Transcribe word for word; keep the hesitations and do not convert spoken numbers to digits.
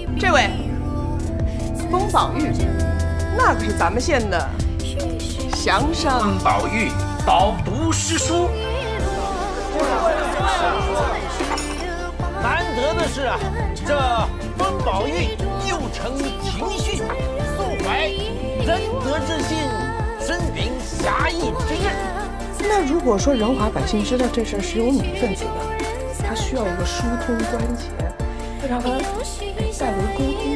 这位，风宝玉，那可是咱们县的祥商。 风宝玉饱读诗书， 难得的是啊，这风宝玉又承情绪，素怀仁德之心，深秉侠义之志。 那如果说仁华百姓知道这事儿是有你一份子的，他需要一个疏通关节，让他代为沟通。